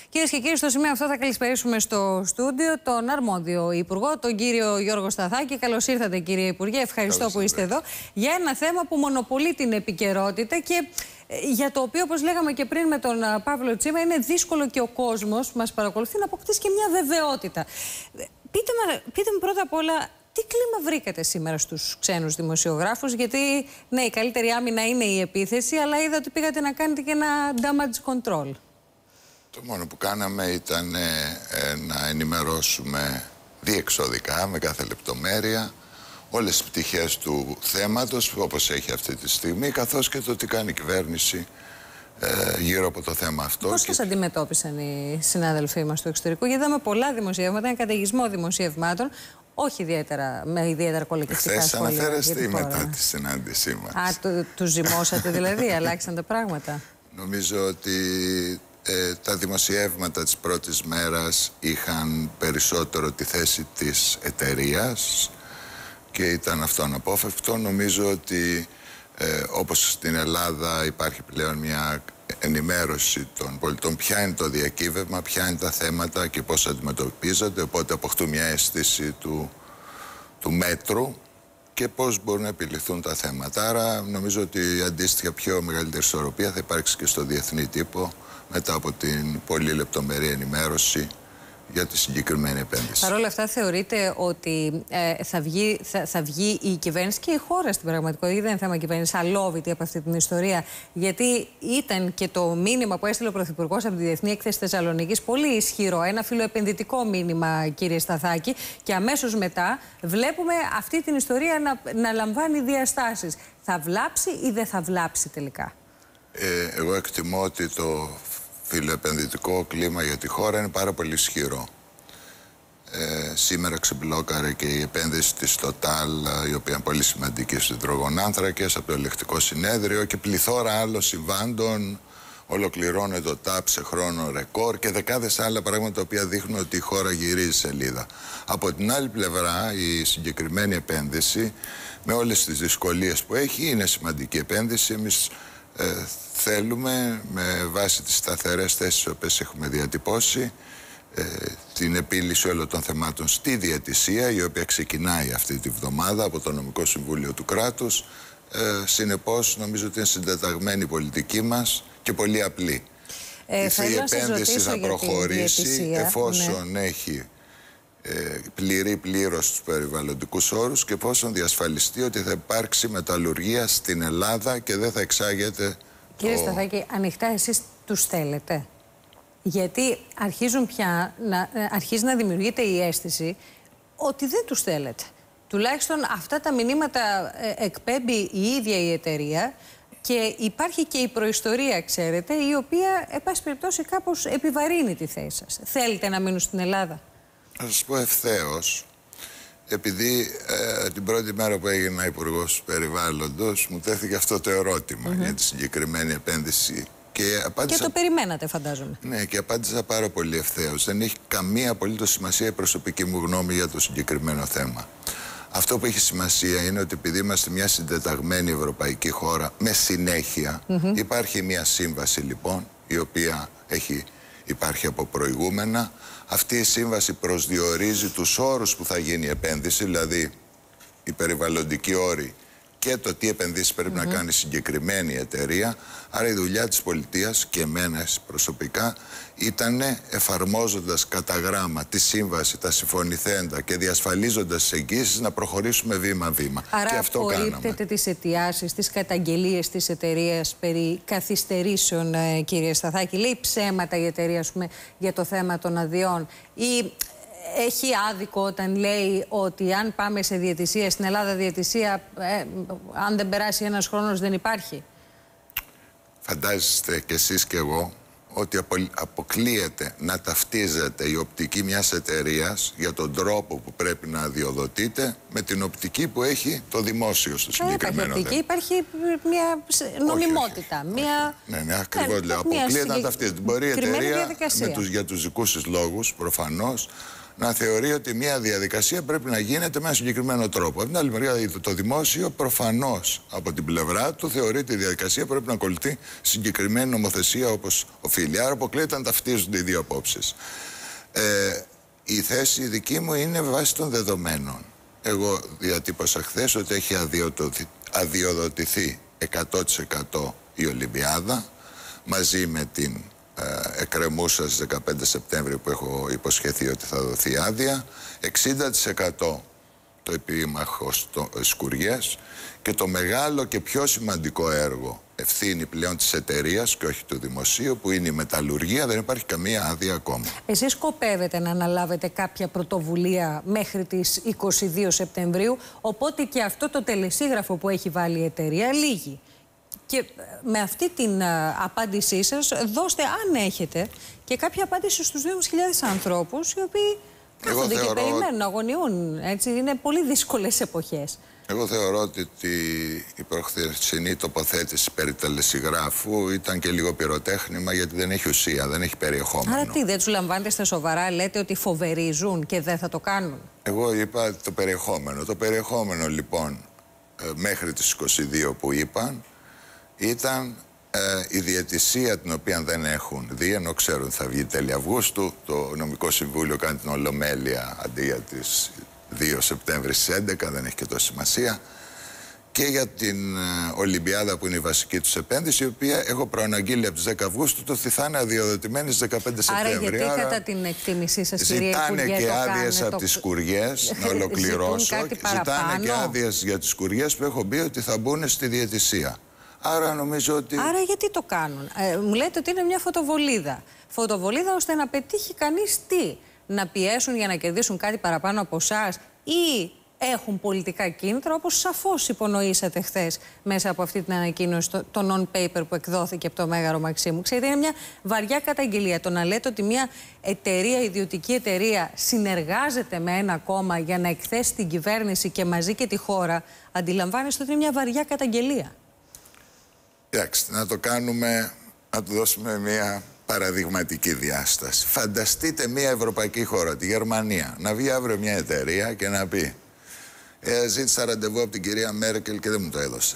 Κυρίες και κύριοι, στο σημείο αυτό θα καλησπερίσουμε στο στούντιο τον αρμόδιο υπουργό, τον κύριο Γιώργο Σταθάκη. Καλώς ήρθατε, κύριε Υπουργέ. Ευχαριστώ που είστε εδώ για ένα θέμα που μονοπολεί την επικαιρότητα και για το οποίο, όπως λέγαμε και πριν με τον Παύλο Τσίμα, είναι δύσκολο και ο κόσμος που μας παρακολουθεί να αποκτήσει και μια βεβαιότητα. Πείτε μου πρώτα απ' όλα, τι κλίμα βρήκατε σήμερα στους ξένους δημοσιογράφους? Γιατί, ναι, η καλύτερη άμυνα είναι η επίθεση, αλλά είδα ότι πήγατε να κάνετε και ένα damage control. Το μόνο που κάναμε ήταν να ενημερώσουμε διεξοδικά, με κάθε λεπτομέρεια, όλες τις πτυχές του θέματος, όπως έχει αυτή τη στιγμή, καθώς και το τι κάνει η κυβέρνηση γύρω από το θέμα αυτό. Πώς σας αντιμετώπισαν οι συνάδελφοί μας του εξωτερικού? Γιατί είδαμε πολλά δημοσιεύματα, ένα καταιγισμό δημοσιευμάτων, όχι ιδιαίτερα, με ιδιαίτερα κολεκτικά σχόλια. Χθες αναφέρεστε ή μετά τη συνάντησή μας? Τους ζυμώσατε δηλαδή, αλλάξαν τα πράγματα? Νομίζω ότι τα δημοσιεύματα της πρώτης μέρας είχαν περισσότερο τη θέση της εταιρείας και ήταν αυτό αναπόφευκτο. Νομίζω ότι όπως στην Ελλάδα υπάρχει πλέον μια ενημέρωση των πολιτών ποια είναι το διακύβευμα, ποια είναι τα θέματα και πώς αντιμετωπίζονται, οπότε αποκτούν μια αίσθηση του μέτρου και πώς μπορούν να επιληθούν τα θέματα. Άρα νομίζω ότι αντίστοιχα πιο μεγαλύτερη ισορροπία θα υπάρξει και στο διεθνή τύπο μετά από την πολύ λεπτομερή ενημέρωση για τη συγκεκριμένη επένδυση. Παρ' όλα αυτά, θεωρείτε ότι θα βγει η κυβέρνηση και η χώρα στην πραγματικότητα, δεν είναι θέμα κυβέρνηση, αλόβητη από αυτή την ιστορία? Γιατί ήταν και το μήνυμα που έστειλε ο Πρωθυπουργός από τη Διεθνή Έκθεση Θεσσαλονίκης πολύ ισχυρό, ένα φιλοεπενδυτικό μήνυμα, κύριε Σταθάκη, και αμέσως μετά βλέπουμε αυτή την ιστορία να λαμβάνει διαστάσεις. Θα βλάψει ή δεν θα βλάψει τελικά? Εγώ εκτιμώ ότι το φιλοεπενδυτικό κλίμα για τη χώρα είναι πάρα πολύ ισχυρό. Σήμερα ξεμπλόκαρε και η επένδυση της Total, η οποία είναι πολύ σημαντική στους υδρογονάνθρακες, από το ελεκτικό συνέδριο, και πληθώρα άλλων συμβάντων. Ολοκληρώνεται το ΤΑΠ σε χρόνο ρεκόρ και δεκάδες άλλα πράγματα τα οποία δείχνουν ότι η χώρα γυρίζει σελίδα. Από την άλλη πλευρά, η συγκεκριμένη επένδυση, με όλες τις δυσκολίες που έχει, είναι σημαντική επένδυση. Εμείς θέλουμε, με βάση τις σταθερές θέσεις που έχουμε διατυπώσει, την επίλυση όλων των θεμάτων στη διαιτησία, η οποία ξεκινάει αυτή τη βδομάδα από το Νομικό Συμβούλιο του Κράτους. Συνεπώς, νομίζω ότι είναι συντεταγμένη η πολιτική μας και πολύ απλή. Η επένδυση θα προχωρήσει εφόσον έχει πληρεί πλήρως τους περιβαλλοντικούς όρους και εφόσον διασφαλιστεί ότι θα υπάρξει μεταλλουργία στην Ελλάδα και δεν θα εξάγεται. Κύριε Σταθάκη, ανοιχτά εσείς τους θέλετε? Γιατί αρχίζει να δημιουργείται η αίσθηση ότι δεν τους θέλετε. Τουλάχιστον αυτά τα μηνύματα εκπέμπει η ίδια η εταιρεία και υπάρχει και η προϊστορία, ξέρετε, η οποία, εν πάση περιπτώσει, κάπως επιβαρύνει τη θέση σας. Θέλετε να μείνουν στην Ελλάδα? Θα σας πω ευθέως, επειδή την πρώτη μέρα που έγινα υπουργός περιβάλλοντος μου τέθηκε αυτό το ερώτημα για τη συγκεκριμένη επένδυση και απάντησα... Και το περιμένατε, φαντάζομαι. Ναι, και απάντησα πάρα πολύ ευθέως. Δεν έχει καμία απολύτως σημασία η προσωπική μου γνώμη για το συγκεκριμένο θέμα. Αυτό που έχει σημασία είναι ότι επειδή είμαστε μια συντεταγμένη ευρωπαϊκή χώρα με συνέχεια, υπάρχει μια σύμβαση λοιπόν, η οποία υπάρχει από προηγούμενα. Αυτή η σύμβαση προσδιορίζει τους όρους που θα γίνει η επένδυση, δηλαδή οι περιβαλλοντικοί όροι και το τι επενδύσεις πρέπει να κάνει συγκεκριμένη εταιρεία. Άρα η δουλειά της πολιτείας και εμένα προσωπικά ήταν, εφαρμόζοντας κατά γράμμα τη σύμβαση, τα συμφωνηθέντα και διασφαλίζοντας τις εγγύσεις, να προχωρήσουμε βήμα-βήμα. Άρα και αυτό απορρίπτετε τις αιτιάσεις, τις καταγγελίες της εταιρείας περί καθυστερήσεων, κύριε Σταθάκη? Λέει ψέματα η εταιρεία, ας πούμε, για το θέμα των αδειών? Ή έχει άδικο όταν λέει ότι αν πάμε σε διαιτησία, στην Ελλάδα διαιτησία, αν δεν περάσει ένας χρόνος δεν υπάρχει? Φαντάζεστε κι εσείς κι εγώ ότι αποκλείεται να ταυτίζεται η οπτική μιας εταιρείας για τον τρόπο που πρέπει να αδειοδοτείται με την οπτική που έχει το δημόσιο στο συγκεκριμένο θέμα. Υπάρχει μια νομιμότητα. Ναι, ακριβώς λέω. Αποκλείεται να ταυτίζεται. Μπορεί η εταιρεία για τους δικούς της λόγους προφανώς να θεωρεί ότι μια διαδικασία πρέπει να γίνεται με ένα συγκεκριμένο τρόπο. Από την άλλη μεριά, το δημόσιο προφανώς από την πλευρά του θεωρεί ότι η διαδικασία πρέπει να ακολουθεί συγκεκριμένη νομοθεσία όπως οφείλει. Άρα αποκλείεται να ταυτίζονται οι δύο απόψεις. Η θέση δική μου είναι βάσει των δεδομένων. Εγώ διατύπωσα χθες ότι έχει αδειοδοτηθεί 100% η Ολυμπιάδα μαζί με την εκκρεμούσα στις 15 Σεπτέμβρη που έχω υποσχεθεί ότι θα δοθεί άδεια, 60% το επίμαχο Σκουριές και το μεγάλο και πιο σημαντικό έργο ευθύνη πλέον της εταιρείας και όχι του δημοσίου που είναι η μεταλλουργία, δεν υπάρχει καμία άδεια ακόμα. Εσείς σκοπεύετε να αναλάβετε κάποια πρωτοβουλία μέχρι τις 22 Σεπτεμβρίου, οπότε και αυτό το τελεσίγραφο που έχει βάλει η εταιρεία λύγει. Και με αυτή την απάντησή σας δώστε, αν έχετε, και κάποια απάντηση στους 2.500 ανθρώπους οι οποίοι κάθονται και περιμένουν, αγωνιούν. Έτσι, είναι πολύ δύσκολες εποχές. Εγώ θεωρώ ότι η προχθεσινή τοποθέτηση περί τελεσιγράφου ήταν και λίγο πυροτέχνημα, γιατί δεν έχει ουσία, δεν έχει περιεχόμενο. Άρα τι, δεν τους λαμβάνετε στα σοβαρά, λέτε ότι φοβερίζουν και δεν θα το κάνουν? Εγώ είπα το περιεχόμενο. Το περιεχόμενο λοιπόν μέχρι τις 22 που είπαν ήταν η διαιτησία την οποία δεν έχουν δει, ενώ ξέρουν ότι θα βγει τέλη Αυγούστου. Το Νομικό Συμβούλιο κάνει την Ολομέλεια αντί για τις 2 Σεπτέμβρη στις 11, δεν έχει και τόση σημασία. Και για την Ολυμπιάδα που είναι η βασική τους επένδυση, η οποία έχω προαναγγείλει από τις 10 Αυγούστου το ότι θα είναι αδειοδοτημένη στις 15 Σεπτέμβρη. Άρα γιατί κατά την εκτίμησή σας, κυρία Υπουργέ, ζητάνε και άδειες από τις Σκουριές, να ολοκληρώσω. Ζητάνε και άδειες για τις Σκουριές που έχω πει ότι θα μπουν στη διαιτησία. Άρα νομίζω ότι... Άρα γιατί το κάνουν? Μου λέτε ότι είναι μια φωτοβολίδα. Φωτοβολίδα ώστε να πετύχει κανείς τι? Να πιέσουν για να κερδίσουν κάτι παραπάνω από εσάς, ή έχουν πολιτικά κίνητρα, όπως σαφώς υπονοήσατε χθες μέσα από αυτή την ανακοίνωση, το non-paper που εκδόθηκε από το Μέγαρο Μαξίμου. Ξέρετε, είναι μια βαριά καταγγελία το να λέτε ότι μια εταιρεία, ιδιωτική εταιρεία, συνεργάζεται με ένα κόμμα για να εκθέσει την κυβέρνηση και μαζί και τη χώρα. Αντιλαμβάνεστε ότι είναι μια βαριά καταγγελία? Κοιτάξτε, να το κάνουμε, να του δώσουμε μια παραδειγματική διάσταση. Φανταστείτε μια ευρωπαϊκή χώρα, τη Γερμανία, να βγει αύριο μια εταιρεία και να πει ζήτησα ραντεβού από την κυρία Μέρκελ και δεν μου το έδωσε.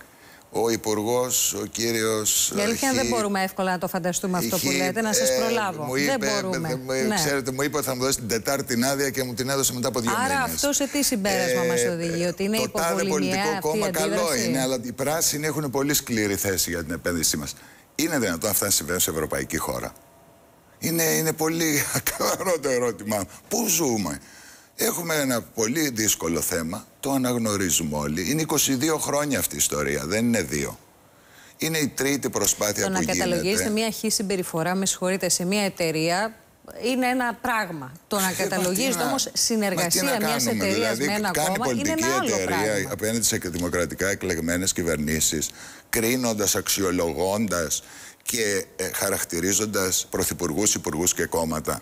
Ο υπουργός, ο κύριος... Η αλήθεια δεν μπορούμε εύκολα να το φανταστούμε αυτό που λέτε, να σας προλάβω. Δεν μπορούμε. Ξέρετε, μου είπε ότι θα μου δώσει την Τετάρτη την άδεια και μου την έδωσε μετά από 2 μήνες. Άρα αυτό σε τι συμπέρασμα μας οδηγεί? Ότι είναι υποβολημιαία αυτή η κόμμα αντίδραση? Καλό είναι, αλλά οι πράσινοι έχουν πολύ σκληρή θέση για την επένδυσή μας. Είναι δυνατόν αυτά να συμβαίνουν σε ευρωπαϊκή χώρα? Είναι πολύ ακαθαρό το ερώτημα. Πού ζούμε? Έχουμε ένα πολύ δύσκολο θέμα, το αναγνωρίζουμε όλοι. Είναι 22 χρόνια αυτή η ιστορία, δεν είναι 2. Είναι η τρίτη προσπάθεια που γίνεται. Το να καταλογίζετε μια χή συμπεριφορά, με συγχωρείτε, σε μια εταιρεία είναι ένα πράγμα. Το να καταλογίζετε όμως συνεργασία μιας εταιρείας με ένα κόμμα είναι ένα άλλο πράγμα. Κάνει πολιτική εταιρεία απέναντι σε δημοκρατικά εκλεγμένες κυβερνήσεις, κρίνοντας, αξιολογώντας και χαρακτηρίζοντας πρωθυπουργούς, υπουργούς και κόμματα.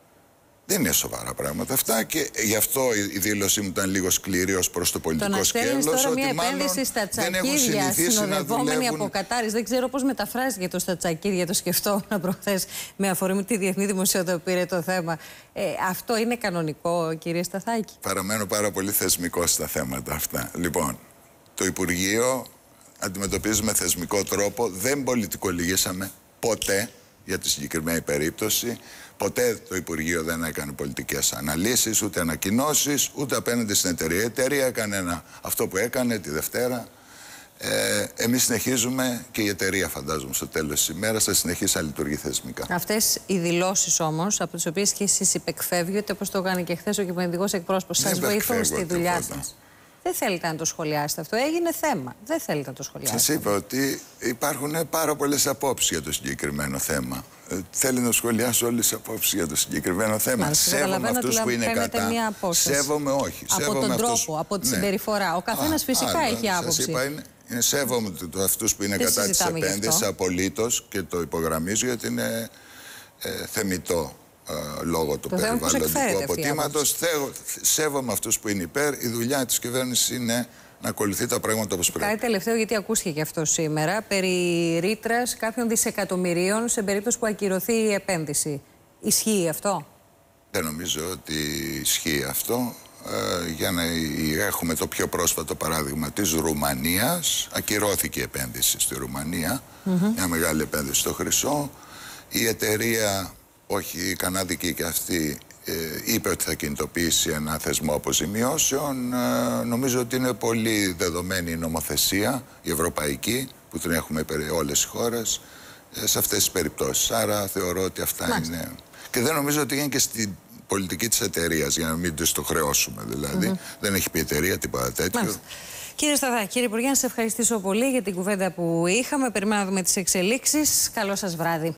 Δεν είναι σοβαρά πράγματα αυτά και γι' αυτό η δήλωσή μου ήταν λίγο σκληρή ως προς το πολιτικό σκέλος. Το να τώρα μια επένδυση στα τσακίδια συνοδευόμενη από κατάρις. Δεν ξέρω πώς μεταφράζεται το στα τσακίδια, το σκεφτόμουν προχθές με αφορμή τη διεθνή δημοσιότητα που πήρε το θέμα. Αυτό είναι κανονικό, κύριε Σταθάκη? Παραμένω πάρα πολύ θεσμικός στα θέματα αυτά. Λοιπόν, το Υπουργείο αντιμετωπίζει με θεσμικό τρόπο, δεν πολιτικολογήσαμε ποτέ για τη συγκεκριμένη περίπτωση. Ποτέ το Υπουργείο δεν έκανε πολιτικές αναλύσεις, ούτε ανακοινώσεις, ούτε απέναντι στην εταιρεία. Η εταιρεία έκανε αυτό που έκανε τη Δευτέρα. Εμείς συνεχίζουμε και η εταιρεία, φαντάζομαι, στο τέλος της ημέρας θα συνεχίσει να λειτουργεί θεσμικά. Αυτές οι δηλώσεις όμως, από τις οποίες και εσείς υπεκφεύγετε, όπως το έκανε και χθες ο κυβερνητικός εκπρόσωπος, σας βοηθούν στη δουλειά σας? Δεν θέλετε να το σχολιάσετε αυτό? Έγινε θέμα. Δεν θέλετε να το σχολιάσετε? Σας είπα ότι υπάρχουν πάρα πολλές απόψεις για το συγκεκριμένο θέμα. Θέλει να σχολιάσω όλες τις απόψεις για το συγκεκριμένο θέμα. Σέβομαι αυτούς που είναι κατά. Σέβομαι, όχι. Από τον τρόπο, από τη συμπεριφορά. Ο καθένας φυσικά έχει άποψη. Σας είπα, σέβομαι αυτούς που είναι κατά της επένδυσης απολύτως και το υπογραμμίζω γιατί είναι θεμιτό. Λόγω του περιβαλλοντικού αποτύματος. Σέβομαι αυτούς που είναι υπέρ. Η δουλειά της κυβέρνησης είναι να ακολουθεί τα πράγματα όπως πρέπει. Κάτι τελευταίο, γιατί ακούστηκε και αυτό σήμερα, περί ρήτρας κάποιων δισεκατομμυρίων σε περίπτωση που ακυρωθεί η επένδυση. Ισχύει αυτό? Δεν νομίζω ότι ισχύει αυτό. Για να έχουμε το πιο πρόσφατο παράδειγμα της Ρουμανίας, ακυρώθηκε η επένδυση στη Ρουμανία, μια μεγάλη επένδυση στο χρυσό. Η εταιρεία, όχι η καναδική και αυτή, είπε ότι θα κινητοποιήσει ένα θεσμό αποζημιώσεων. Νομίζω ότι είναι πολύ δεδομένη η νομοθεσία, η ευρωπαϊκή, που την έχουμε όλες οι χώρες, σε αυτές τις περιπτώσεις. Άρα θεωρώ ότι αυτά είναι... Και δεν νομίζω ότι είναι και στην πολιτική της εταιρείας, για να μην τις το χρεώσουμε δηλαδή. Δεν έχει πει η εταιρεία τίποτα τέτοιο. Κύριε Σταθάκη, κύριε Υπουργέ, να σας ευχαριστήσω πολύ για την κουβέντα που είχαμε. Περιμένουμε να δούμε τις εξελίξεις. Καλό σας βράδυ.